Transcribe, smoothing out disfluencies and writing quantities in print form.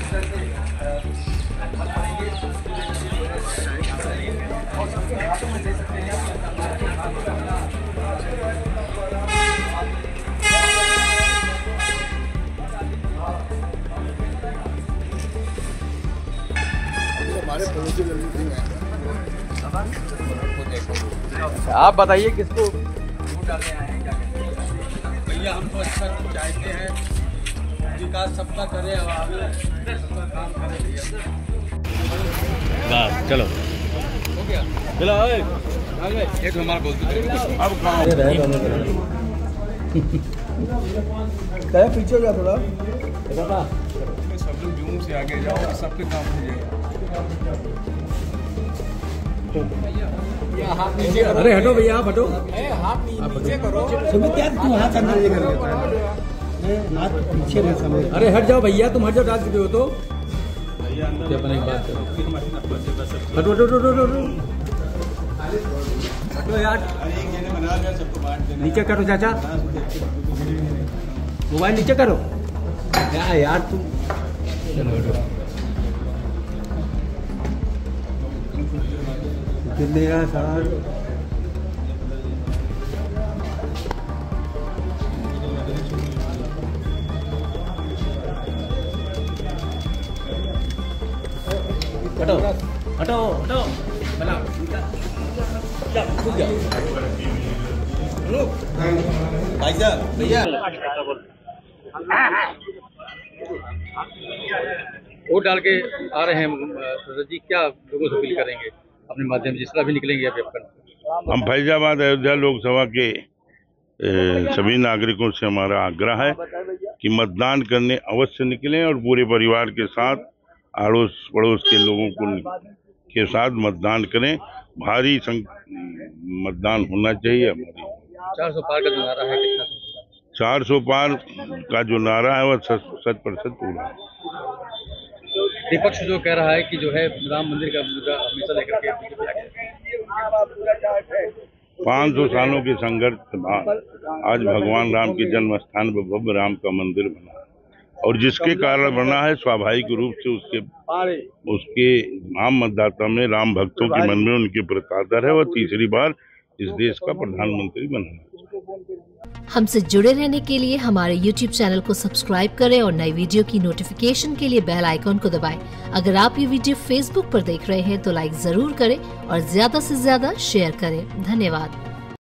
आप बताइए किसको भैया हम तो अच्छा चाहते हैं, विकास सबका करे, अब आगे सबका काम करे भैया। बस चलो हो गया, चलो एक हमारा बोलते अब क्या पीछे गया थोड़ा सब लोग जूम से आगे जाओ, सबके काम हो जाएगा। अरे हटो भैया, आप हटो, हाथ नीचे करो। सुमित क्या तुम हाथ अंदर लेकर हाथ पीछे ले समय। अरे हट जाओ भैया, तुम हट जाओ, डाल चुके हो तो अपन एक बात करो। हटो हटो हटो हटो हटो यार, नीचे करो चाचा, मोबाइल नीचे करो। क्या यार तुम, मेरा सर हटो हटो हटो भाई साहब भैया वोट डाल के आ रहे हैं जी, क्या लोगों से अपील करेंगे अपने माध्यम से, जिस तरह भी निकलेंगे अभी अपन? हम फैजाबाद अयोध्या लोकसभा के सभी नागरिकों से हमारा आग्रह है कि मतदान करने अवश्य निकलें और पूरे परिवार के साथ अड़ोस पड़ोस के लोगों के साथ मतदान करें। भारी मतदान होना चाहिए। हमारी 400 पार का जो नारा है कितना? 400 पार का जो नारा है वह 100% पूरा है। विपक्ष जो कह रहा है कि जो है राम मंदिर का मुद्दा हमेशा लेकर के 500 सालों के संघर्ष के बाद आज भगवान राम के जन्म स्थान पर भव्य राम का मंदिर बना और जिसके कारण बना है, स्वाभाविक रूप से उसके आम मतदाता में, राम भक्तों के मन में उनके प्रति आदर है। वह तीसरी बार इस देश का प्रधानमंत्री बना। हमसे जुड़े रहने के लिए हमारे YouTube चैनल को सब्सक्राइब करें और नई वीडियो की नोटिफिकेशन के लिए बेल आइकॉन को दबाएं। अगर आप ये वीडियो Facebook पर देख रहे हैं तो लाइक जरूर करें और ज्यादा से ज्यादा शेयर करें। धन्यवाद।